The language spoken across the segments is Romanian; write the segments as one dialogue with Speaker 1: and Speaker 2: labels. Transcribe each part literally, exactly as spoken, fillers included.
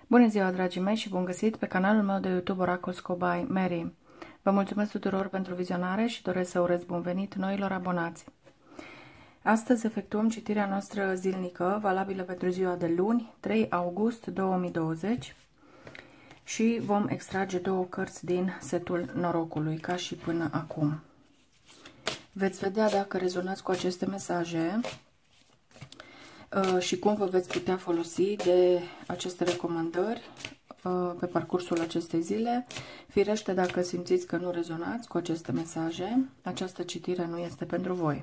Speaker 1: Bună ziua, dragii mei, și bun găsit pe canalul meu de YouTube Oracles by Mary. Vă mulțumesc tuturor pentru vizionare și doresc să urez bun venit noilor abonați. Astăzi efectuăm citirea noastră zilnică, valabilă pentru ziua de luni, trei august două mii douăzeci, și vom extrage două cărți din setul norocului, ca și până acum. Veți vedea dacă rezonați cu aceste mesaje și cum vă veți putea folosi de aceste recomandări pe parcursul acestei zile. Firește, dacă simțiți că nu rezonați cu aceste mesaje, această citire nu este pentru voi.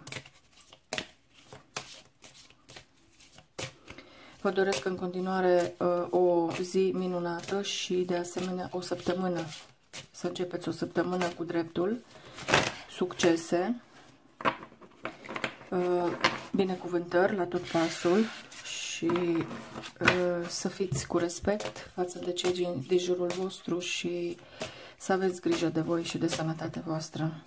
Speaker 1: Vă doresc în continuare o zi minunată și de asemenea o săptămână. Să începeți o săptămână cu dreptul, succese, binecuvântări la tot pasul și uh, să fiți cu respect față de cei din, din jurul vostru și să aveți grijă de voi și de sănătatea voastră.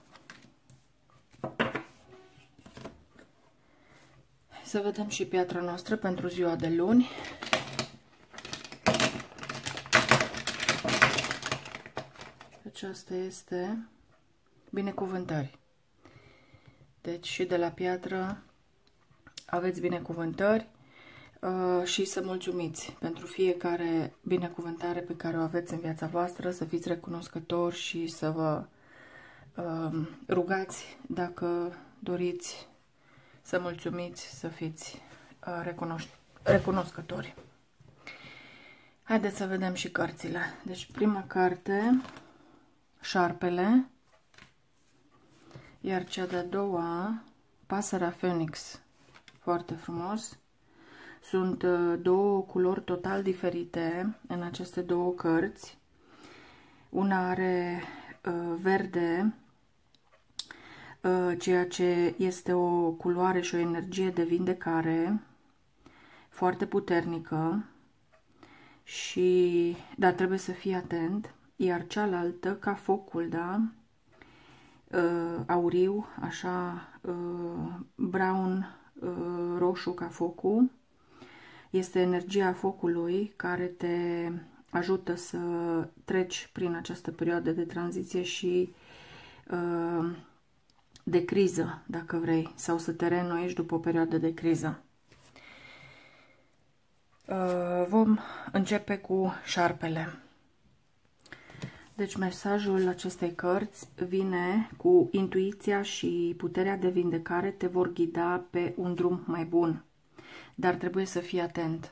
Speaker 1: Să vedem și piatra noastră pentru ziua de luni. Aceasta este binecuvântări. Deci și de la piatră aveți binecuvântări uh, și să mulțumiți pentru fiecare binecuvântare pe care o aveți în viața voastră, să fiți recunoscători și să vă uh, rugați dacă doriți să mulțumiți, să fiți uh, recunosc recunoscători. Haideți să vedem și cărțile. Deci prima carte, șarpele, iar cea de-a doua, pasărea Phoenix. Foarte frumos. Sunt două culori total diferite în aceste două cărți. Una are uh, verde, uh, ceea ce este o culoare și o energie de vindecare foarte puternică, și dar trebuie să fii atent. Iar cealaltă, ca focul, da? Uh, auriu, așa, uh, brown, uh, roșu ca focul, este energia focului care te ajută să treci prin această perioadă de tranziție și uh, de criză, dacă vrei, sau să te reînnoiești după o perioadă de criză. Uh, vom începe cu șarpele. Deci mesajul acestei cărți vine cu intuiția și puterea de vindecare te vor ghida pe un drum mai bun. Dar trebuie să fii atent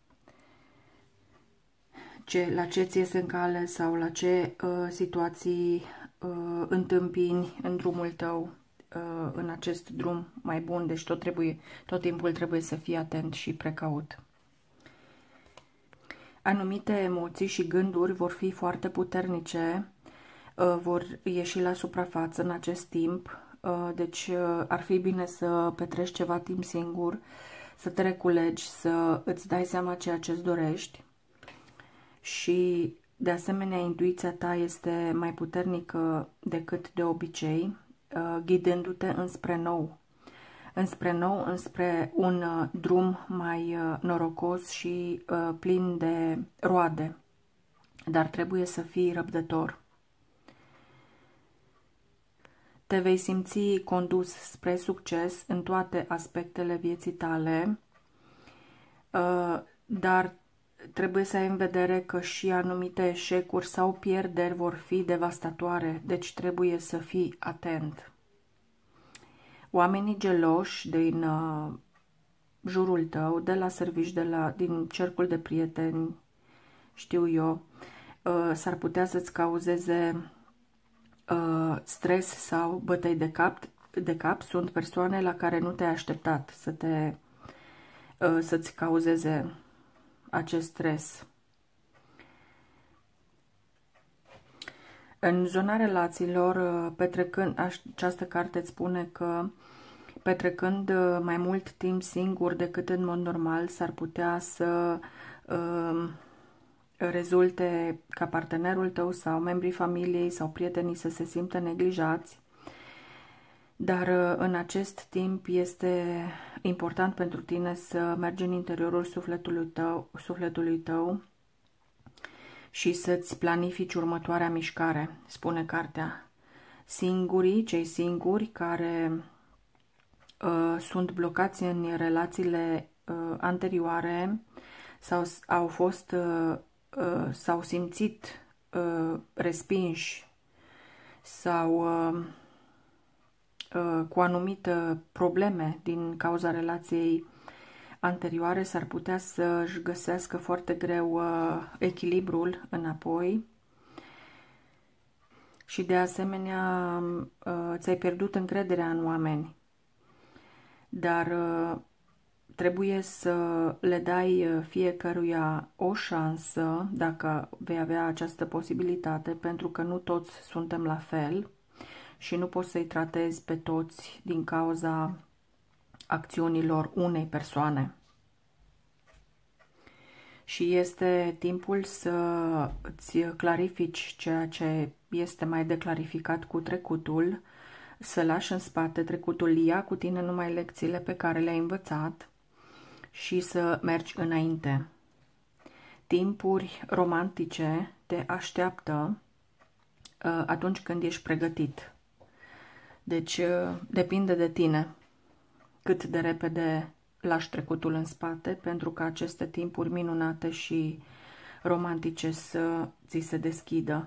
Speaker 1: ce, la ce ți iese în cale sau la ce uh, situații uh, întâmpini în drumul tău, uh, în acest drum mai bun. Deci tot, trebuie, tot timpul trebuie să fii atent și precaut. Anumite emoții și gânduri vor fi foarte puternice, vor ieși la suprafață în acest timp, deci ar fi bine să petreci ceva timp singur, să te reculegi, să îți dai seama ceea ce îți dorești și, de asemenea, intuiția ta este mai puternică decât de obicei, ghidându-te înspre nou. înspre nou, înspre un uh, drum mai uh, norocos și uh, plin de roade. Dar trebuie să fii răbdător. Te vei simți condus spre succes în toate aspectele vieții tale, uh, dar trebuie să ai în vedere că și anumite eșecuri sau pierderi vor fi devastatoare, deci trebuie să fii atent. Oamenii geloși din uh, jurul tău, de la servici, de la, din cercul de prieteni, știu eu, uh, s-ar putea să-ți cauzeze uh, stres sau bătăi de cap, de cap. Sunt persoane la care nu te-ai așteptat să te, uh, să-ți cauzeze acest stres. În zona relațiilor, petrecând, această carte îți spune că petrecând mai mult timp singur decât în mod normal, s-ar putea să uh, rezulte ca partenerul tău sau membrii familiei sau prietenii să se simtă neglijați. Dar uh, în acest timp este important pentru tine să mergi în interiorul sufletului tău, sufletului tău și să-ți planifici următoarea mișcare, spune cartea. Singurii, cei singuri care uh, sunt blocați în relațiile uh, anterioare sau au fost, uh, uh, s-au simțit uh, respinși sau uh, uh, cu anumite probleme din cauza relației anterioare, s-ar putea să-și găsească foarte greu uh, echilibrul înapoi și de asemenea uh, ți-ai pierdut încrederea în oameni, dar uh, trebuie să le dai fiecăruia o șansă dacă vei avea această posibilitate, pentru că nu toți suntem la fel și nu poți să-i tratezi pe toți din cauza acțiunilor unei persoane. Și este timpul să îți clarifici ceea ce este mai de clarificat cu trecutul, să lași în spate trecutul, ia cu tine numai lecțiile pe care le-ai învățat și să mergi înainte. Timpuri romantice te așteaptă uh, atunci când ești pregătit. Deci uh, depinde de tine cât de repede lași trecutul în spate, pentru că aceste timpuri minunate și romantice să ți se deschidă.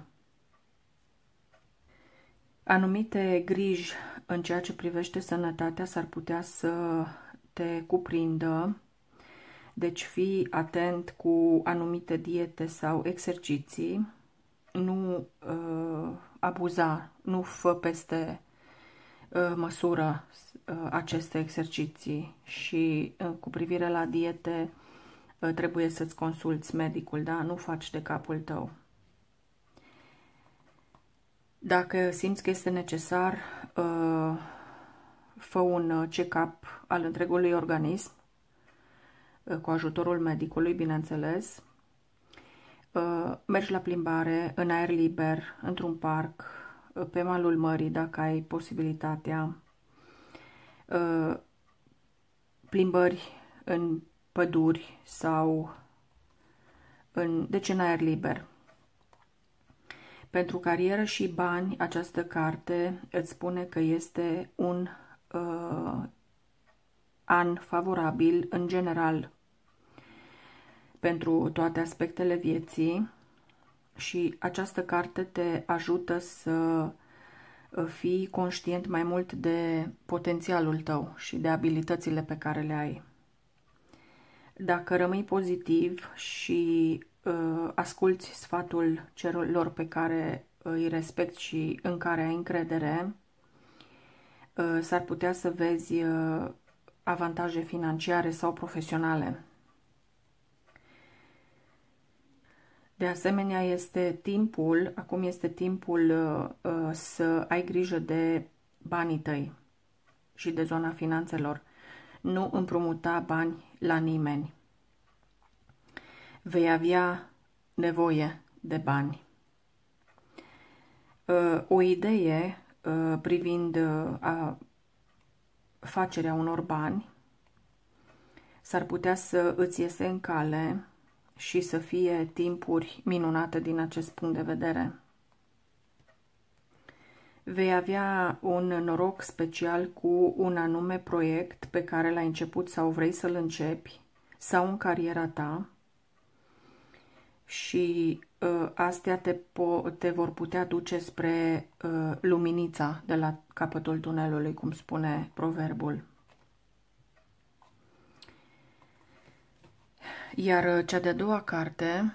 Speaker 1: Anumite griji în ceea ce privește sănătatea s-ar putea să te cuprindă, deci fii atent cu anumite diete sau exerciții, nu uh, abuza, nu fă peste uh, măsură uh, aceste exerciții și uh, cu privire la diete uh, trebuie să-ți consulți medicul, da? Nu faci de capul tău. Dacă simți că este necesar, uh, fă un check-up al întregului organism, uh, cu ajutorul medicului, bineînțeles. Uh, mergi la plimbare, în aer liber, într-un parc, uh, pe malul mării, dacă ai posibilitatea. Uh, plimbări în păduri sau în, deci în aer liber. Pentru carieră și bani, această carte îți spune că este un uh, an favorabil în general pentru toate aspectele vieții și această carte te ajută să fii conștient mai mult de potențialul tău și de abilitățile pe care le ai. Dacă rămâi pozitiv și uh, asculți sfatul celor pe care îi respecti și în care ai încredere, uh, s-ar putea să vezi uh, avantaje financiare sau profesionale. De asemenea, este timpul, acum este timpul uh, să ai grijă de banii tăi și de zona finanțelor. Nu împrumuta bani la nimeni. Vei avea nevoie de bani. Uh, o idee uh, privind uh, a facerea unor bani s-ar putea să îți iese în cale și să fie timpuri minunate din acest punct de vedere. Vei avea un noroc special cu un anume proiect pe care l-ai început sau vrei să-l începi, sau în cariera ta, și uh, astea te, te vor putea duce spre uh, luminița de la capătul tunelului, cum spune proverbul. Iar cea de-a doua carte,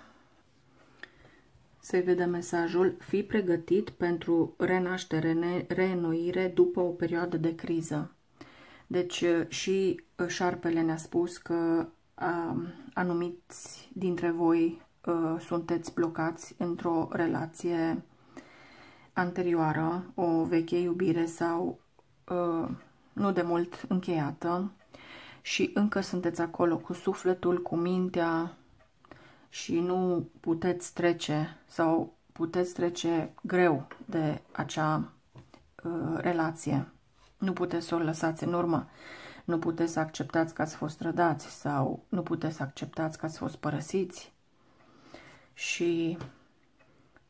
Speaker 1: se vede mesajul: fii pregătit pentru renaștere, reînnoire după o perioadă de criză. Deci și șarpele ne-a spus că a, anumiți dintre voi a, sunteți blocați într-o relație anterioară, o veche iubire sau a, nu de mult încheiată, și încă sunteți acolo cu sufletul, cu mintea și nu puteți trece sau puteți trece greu de acea uh, relație. Nu puteți să o lăsați în urmă, nu puteți să acceptați că ați fost trădați sau nu puteți să acceptați că ați fost părăsiți și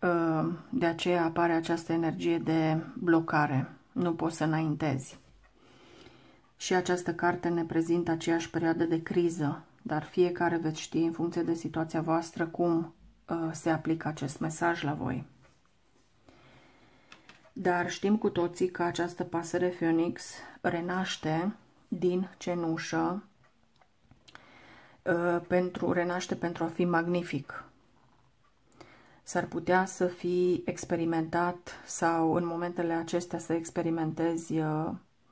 Speaker 1: De aceea apare această energie de blocare. Nu poți să înaintezi. Și această carte ne prezintă aceeași perioadă de criză, dar fiecare veți ști în funcție de situația voastră cum uh, se aplică acest mesaj la voi. Dar știm cu toții că această pasăre Phoenix renaște din cenușă, uh, pentru, renaște pentru a fi magnific. S-ar putea să fii experimentat sau în momentele acestea să experimentezi uh,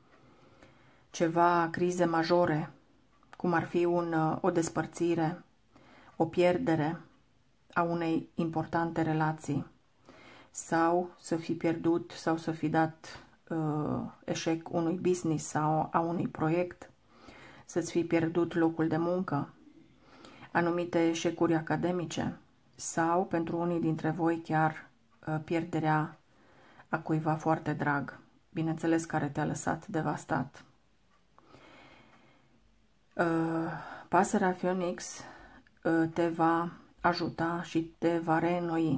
Speaker 1: ceva crize majore, cum ar fi un, o despărțire, o pierdere a unei importante relații, sau să fi pierdut sau să fi dat uh, eșec unui business sau a unui proiect, să-ți fi pierdut locul de muncă, anumite eșecuri academice sau, pentru unii dintre voi, chiar uh, pierderea a cuiva foarte drag, bineînțeles care te-a lăsat devastat. Uh, pasărea Phoenix uh, te va ajuta și te va reînnoi.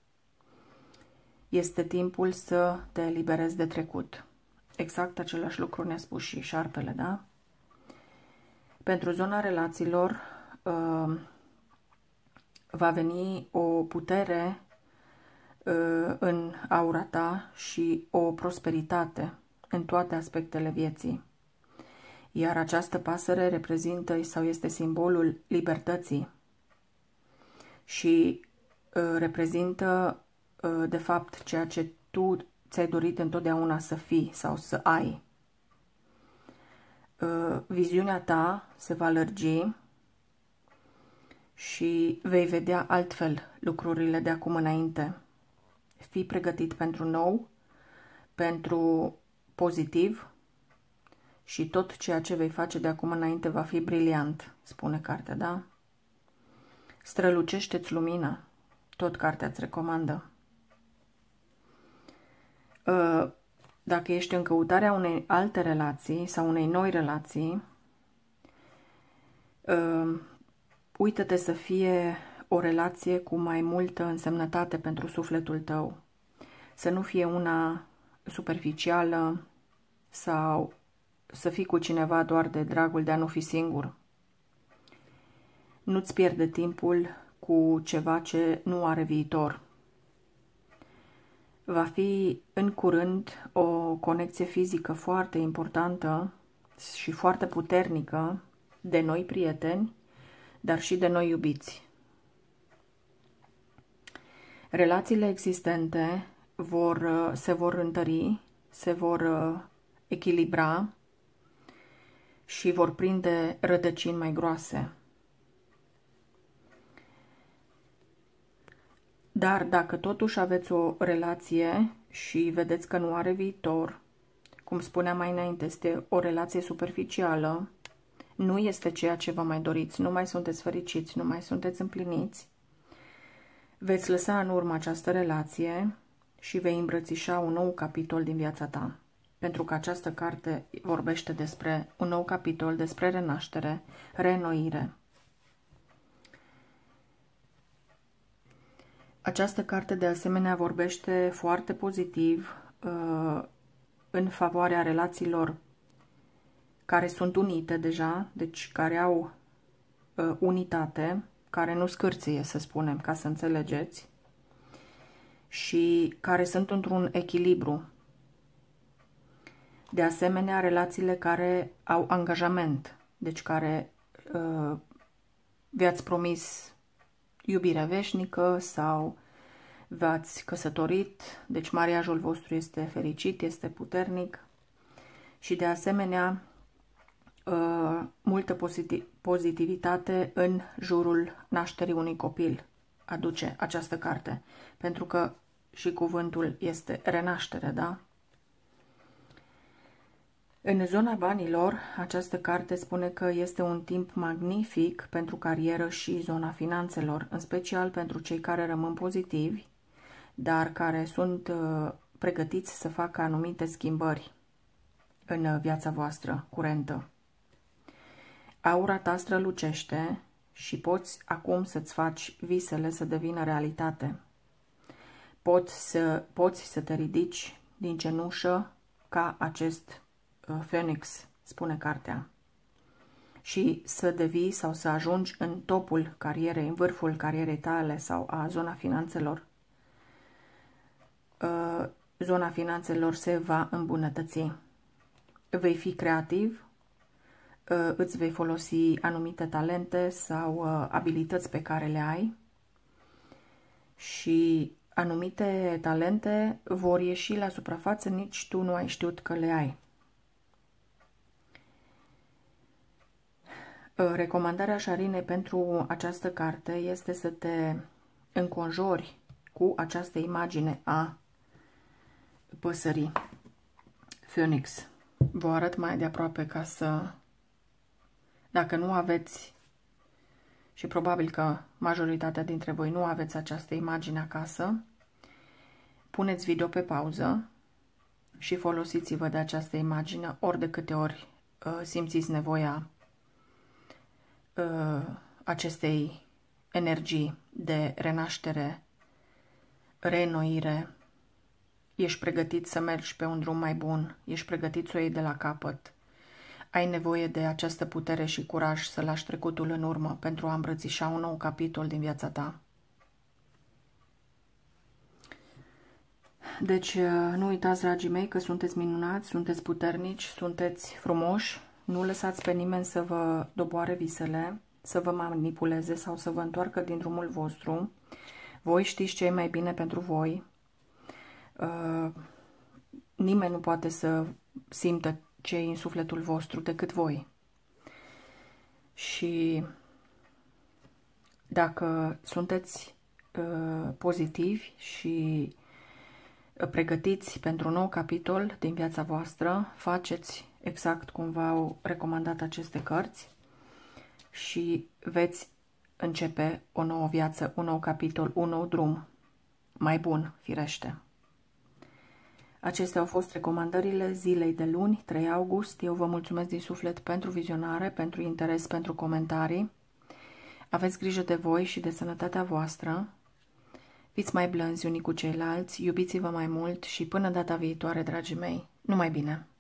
Speaker 1: Este timpul să te eliberezi de trecut. Exact același lucru ne-a spus și șarpele, da? Pentru zona relațiilor uh, va veni o putere uh, în aura ta și o prosperitate în toate aspectele vieții. Iar această pasăre reprezintă sau este simbolul libertății și uh, reprezintă uh, de fapt ceea ce tu ți-ai dorit întotdeauna să fii sau să ai. Uh, viziunea ta se va lărgi și vei vedea altfel lucrurile de acum înainte. Fii pregătit pentru nou, pentru pozitiv, și tot ceea ce vei face de acum înainte va fi briliant, spune cartea, da? Strălucește-ți lumina, tot cartea îți recomandă. Dacă ești în căutarea unei alte relații sau unei noi relații, uită-te să fie o relație cu mai multă însemnătate pentru sufletul tău. Să nu fie una superficială sau să fii cu cineva doar de dragul de a nu fi singur. Nu-ți pierde timpul cu ceva ce nu are viitor. Va fi în curând o conexie fizică foarte importantă și foarte puternică de noi prieteni, dar și de noi iubiți. Relațiile existente vor, se vor întări, se vor echilibra și vor prinde rădăcini mai groase. Dar dacă totuși aveți o relație și vedeți că nu are viitor, cum spuneam mai înainte, este o relație superficială, nu este ceea ce vă mai doriți, nu mai sunteți fericiți, nu mai sunteți împliniți, veți lăsa în urmă această relație și vei îmbrățișa un nou capitol din viața ta. Pentru că această carte vorbește despre un nou capitol, despre renaștere, reînnoire. Această carte de asemenea vorbește foarte pozitiv uh, în favoarea relațiilor care sunt unite deja, deci care au uh, unitate, care nu scârție, să spunem, ca să înțelegeți, și care sunt într-un echilibru. De asemenea, relațiile care au angajament, deci care uh, vi-ați promis iubirea veșnică sau v-ați căsătorit, deci mariajul vostru este fericit, este puternic și de asemenea uh, multă pozitiv pozitivitate în jurul nașterii unui copil aduce această carte, pentru că și cuvântul este renaștere, da? În zona banilor, această carte spune că este un timp magnific pentru carieră și zona finanțelor, în special pentru cei care rămân pozitivi, dar care sunt uh, pregătiți să facă anumite schimbări în viața voastră curentă. Aura ta strălucește și poți acum să-ți faci visele să devină realitate. poți să, poți să te ridici din cenușă ca acest uh, Phoenix, spune cartea. Și să devii sau să ajungi în topul carierei, în vârful carierei tale sau a zona finanțelor. Uh, zona finanțelor se va îmbunătăți. Vei fi creativ, uh, îți vei folosi anumite talente sau uh, abilități pe care le ai și anumite talente vor ieși la suprafață, nici tu nu ai știut că le ai. Recomandarea Șarinei pentru această carte este să te înconjori cu această imagine a păsării Phoenix. Vă arăt mai de aproape ca să, dacă nu aveți, și probabil că majoritatea dintre voi nu aveți această imagine acasă, puneți video pe pauză și folosiți-vă de această imagine ori de câte ori uh, simțiți nevoia uh, acestei energii de renaștere, reînnoire. Ești pregătit să mergi pe un drum mai bun, ești pregătit să o iei de la capăt. Ai nevoie de această putere și curaj să lași trecutul în urmă pentru a îmbrățișa un nou capitol din viața ta. Deci nu uitați, dragii mei, că sunteți minunați, sunteți puternici, sunteți frumoși. Nu lăsați pe nimeni să vă doboare visele, să vă manipuleze sau să vă întoarcă din drumul vostru. Voi știți ce e mai bine pentru voi. Uh, nimeni nu poate să simtă ce e în sufletul vostru decât voi. Și dacă sunteți uh, pozitivi și pregătiți pentru un nou capitol din viața voastră, faceți exact cum v-au recomandat aceste cărți și veți începe o nouă viață, un nou capitol, un nou drum mai bun, firește. Acestea au fost recomandările zilei de luni, trei august. Eu vă mulțumesc din suflet pentru vizionare, pentru interes, pentru comentarii. Aveți grijă de voi și de sănătatea voastră. Fiți mai blânzi unii cu ceilalți, iubiți-vă mai mult și până data viitoare, dragii mei, numai bine!